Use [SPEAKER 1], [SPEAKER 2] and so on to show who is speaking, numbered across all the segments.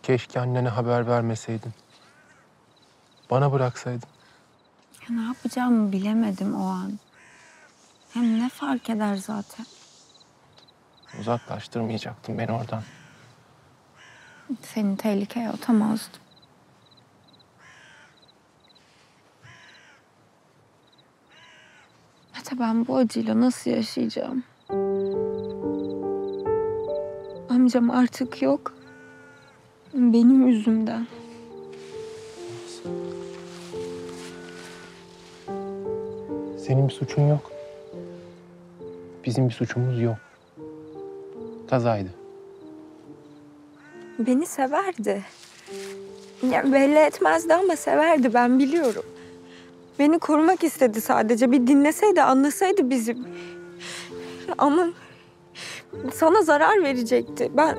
[SPEAKER 1] Keşke annene haber vermeseydin. Bana bıraksaydın.
[SPEAKER 2] Ya ne yapacağımı bilemedim o an. Hem ne fark eder zaten?
[SPEAKER 1] Uzaklaştırmayacaktın beni oradan.
[SPEAKER 2] Seni tehlikeye atamazdım. Hatta ben bu acıyla nasıl yaşayacağım? Amcam artık yok. Benim yüzümden.
[SPEAKER 1] Senin bir suçun yok. Bizim bir suçumuz yok. Kazaydı.
[SPEAKER 2] Beni severdi. Ya belli etmezdi ama severdi, ben biliyorum. Beni korumak istedi sadece. Bir dinleseydi, anlasaydı bizim. Ama sana zarar verecekti. Ben...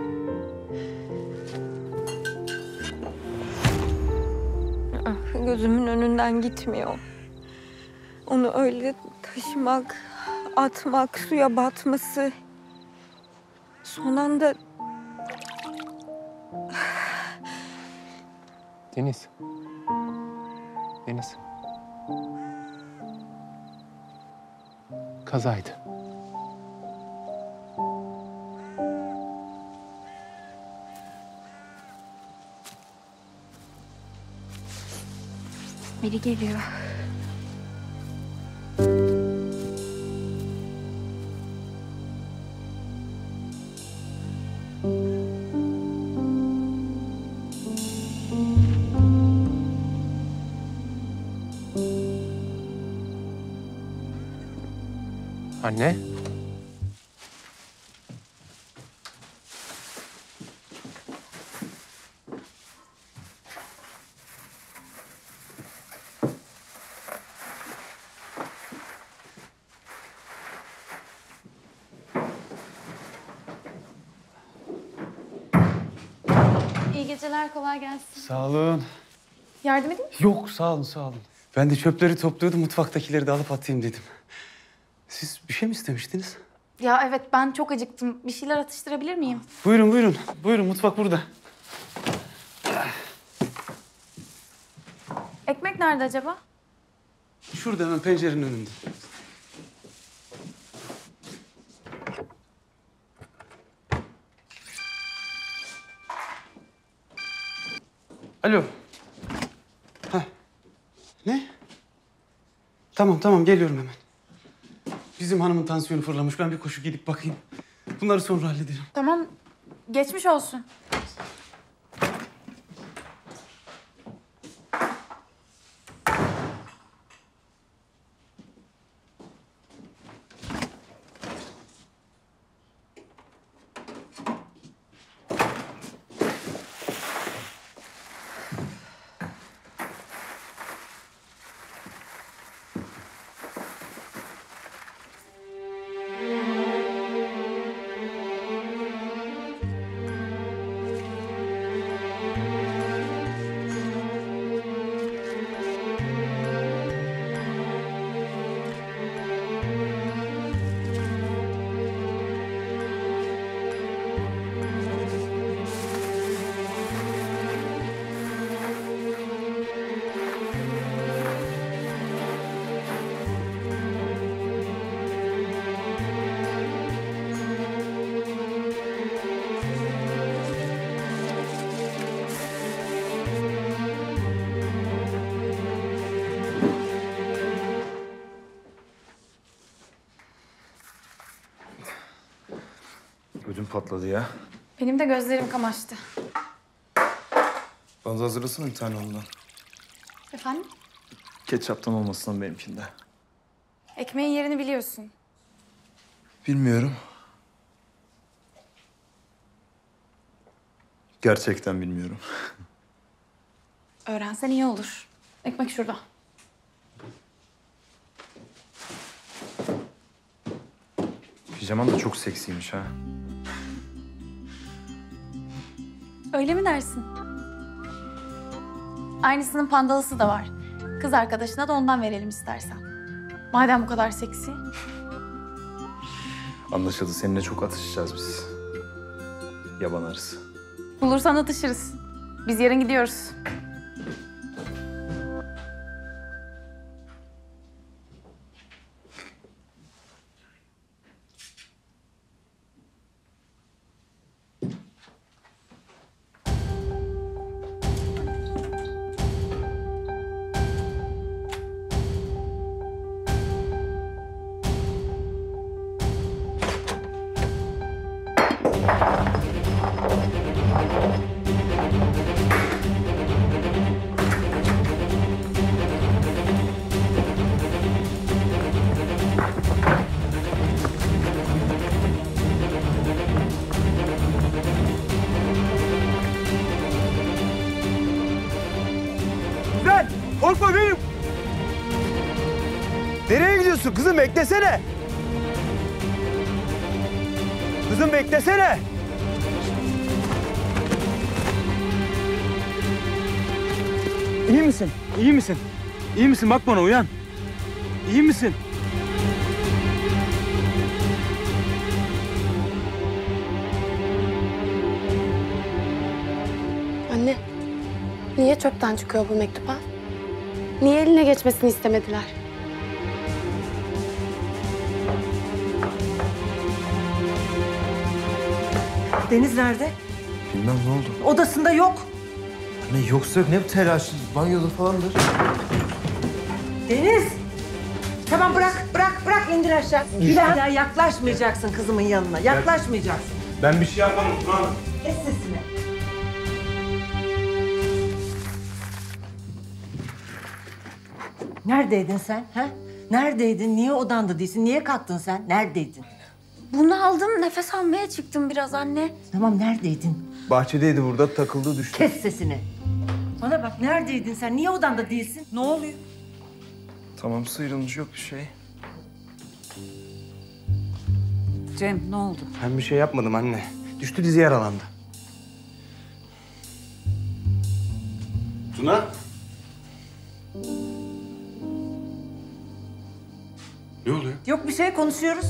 [SPEAKER 2] Gözümün önünden gitmiyor. Onu öyle taşımak, atmak, suya batması. Son anda...
[SPEAKER 1] Deniz. Deniz. Kazaydı.
[SPEAKER 2] Biri geliyor.
[SPEAKER 1] Anne.
[SPEAKER 3] İyi geceler, kolay gelsin.
[SPEAKER 4] Sağ olun.
[SPEAKER 3] Yardım edeyim mi?
[SPEAKER 4] Yok, sağ olun, sağ olun. Ben de çöpleri topluyordum, mutfaktakileri de alıp atayım dedim. Siz bir şey mi istemiştiniz?
[SPEAKER 3] Ya evet, ben çok acıktım. Bir şeyler atıştırabilir miyim?
[SPEAKER 4] Buyurun, buyurun. Buyurun, mutfak burada.
[SPEAKER 3] Ekmek nerede acaba?
[SPEAKER 4] Şurada hemen pencerenin önünde. Alo. Heh. Ne? Tamam, tamam. Geliyorum hemen. Bizim hanımın tansiyonu fırlamış. Ben bir koşu gidip bakayım. Bunları sonra hallederim.
[SPEAKER 3] Tamam, geçmiş olsun.
[SPEAKER 5] Ödüm patladı ya.
[SPEAKER 3] Benim de gözlerim kamaştı.
[SPEAKER 5] Bana da hazırlasana bir tane ondan.
[SPEAKER 3] Efendim?
[SPEAKER 5] Ketçaptan olmasın benimkinde.
[SPEAKER 3] Ekmeğin yerini biliyorsun.
[SPEAKER 5] Bilmiyorum. Gerçekten bilmiyorum.
[SPEAKER 3] Öğrensen iyi olur. Ekmek şurada.
[SPEAKER 5] Pijaman da çok seksiymiş ha.
[SPEAKER 3] Öyle mi dersin? Aynısının pandalısı da var. Kız arkadaşına da ondan verelim istersen. Madem bu kadar seksi.
[SPEAKER 5] Anlaşıldı. Seninle çok atışacağız biz. Yaban arısı.
[SPEAKER 3] Bulursan atışırız. Biz yarın gidiyoruz.
[SPEAKER 6] Güzel. Korkma benim. Nereye gidiyorsun kızım? Beklesene. Kızım beklesene. İyi misin? İyi misin? İyi misin? Bak bana, uyan. İyi misin?
[SPEAKER 7] Anne, niye çöpten çıkıyor bu mektup ha? Niye eline geçmesini istemediler?
[SPEAKER 8] Deniz nerede?
[SPEAKER 5] Bilmem ne oldu.
[SPEAKER 8] Odasında yok.
[SPEAKER 5] Ne yoksa ne telaş? Banyoda falandır.
[SPEAKER 8] Deniz! Tamam bırak indir aşağı. Bir daha yaklaşmayacaksın kızımın yanına. Yaklaşmayacaksın.
[SPEAKER 4] Ben bir şey yapmadım Tuna Hanım.
[SPEAKER 8] Kes sesini. Neredeydin sen? Ha? Neredeydin? Niye odanda değilsin? Niye kalktın sen? Neredeydin?
[SPEAKER 2] Bunu aldım, nefes almaya çıktım biraz anne.
[SPEAKER 8] Tamam neredeydin?
[SPEAKER 6] Bahçedeydi burada, takıldı düştü.
[SPEAKER 8] Kes sesini. Bana bak neredeydin sen? Niye odanda değilsin? Ne oluyor?
[SPEAKER 5] Tamam sıyrılmış, yok bir şey.
[SPEAKER 9] Cem ne oldu?
[SPEAKER 6] Ben bir şey yapmadım anne. Düştü, dizi yaralandı.
[SPEAKER 4] Tuna. Ne oluyor?
[SPEAKER 8] Yok bir şey konuşuyoruz.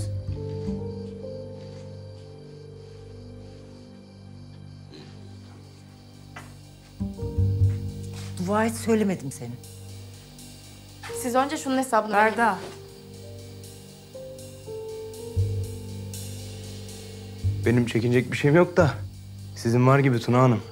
[SPEAKER 8] Dua et söylemedim seni.
[SPEAKER 7] Siz önce şunun hesabını verin.
[SPEAKER 9] Berda.
[SPEAKER 6] Benim çekinecek bir şeyim yok da sizin var gibi Tuna Hanım.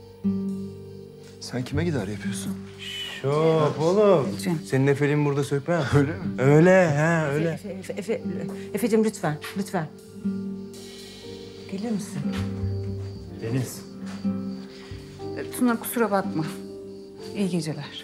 [SPEAKER 5] Sen kime gider yapıyorsun?
[SPEAKER 6] Şop oğlum.
[SPEAKER 9] Cem.
[SPEAKER 6] Senin Efe'liğin burada sökme.
[SPEAKER 5] Öyle mi?
[SPEAKER 6] Öyle, he öyle.
[SPEAKER 8] Efe'cim lütfen, lütfen. Gelir misin?
[SPEAKER 6] Deniz.
[SPEAKER 9] Tuna kusura bakma. İyi geceler.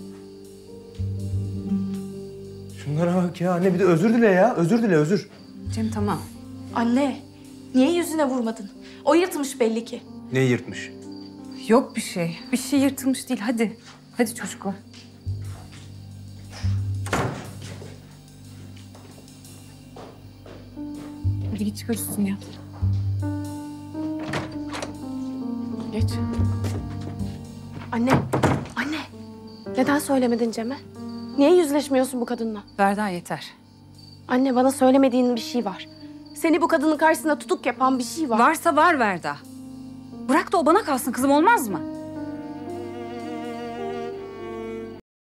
[SPEAKER 6] Şunlara bak ya anne, bir de özür dile ya. Özür dile, özür.
[SPEAKER 9] Cem tamam.
[SPEAKER 3] Anne, niye yüzüne vurmadın? O yırtmış belli ki.
[SPEAKER 6] Ne yırtmış?
[SPEAKER 9] Yok bir şey. Bir şey yırtılmış değil. Hadi. Hadi çocuklar. Hadi git çıkar üstünü yat.
[SPEAKER 7] Geç. Anne. Neden söylemedin Cem'e? Niye yüzleşmiyorsun bu kadınla?
[SPEAKER 9] Berda yeter.
[SPEAKER 7] Anne bana söylemediğin bir şey var. Seni bu kadının karşısında tutuk yapan bir şey var.
[SPEAKER 9] Varsa var Berda. Bırak da o bana kalsın kızım, olmaz mı?